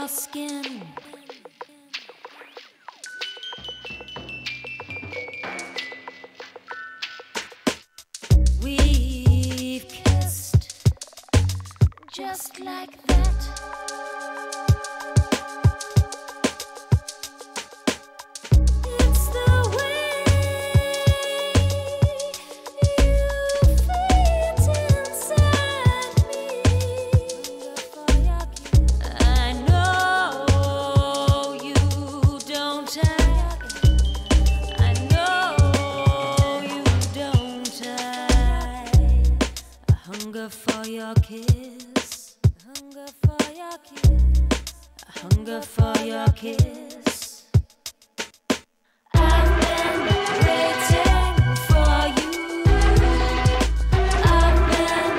your skin. We've kissed just like that. It's the way you fit inside me. I know you don't. I know you don't. I hunger for your kiss. Hunger for your kiss. I hunger for your kiss. I've been waiting for you. I've been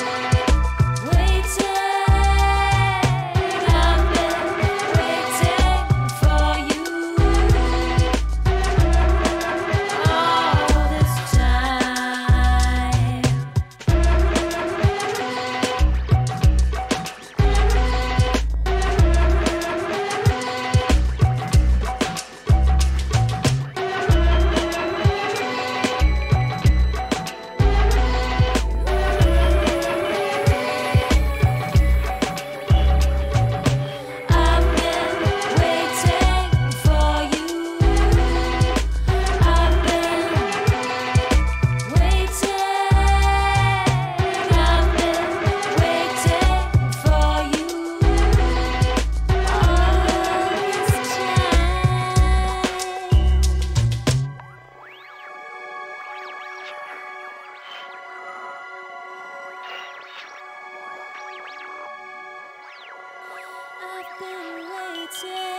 waiting. I've been waiting for you all this time. I've been waiting.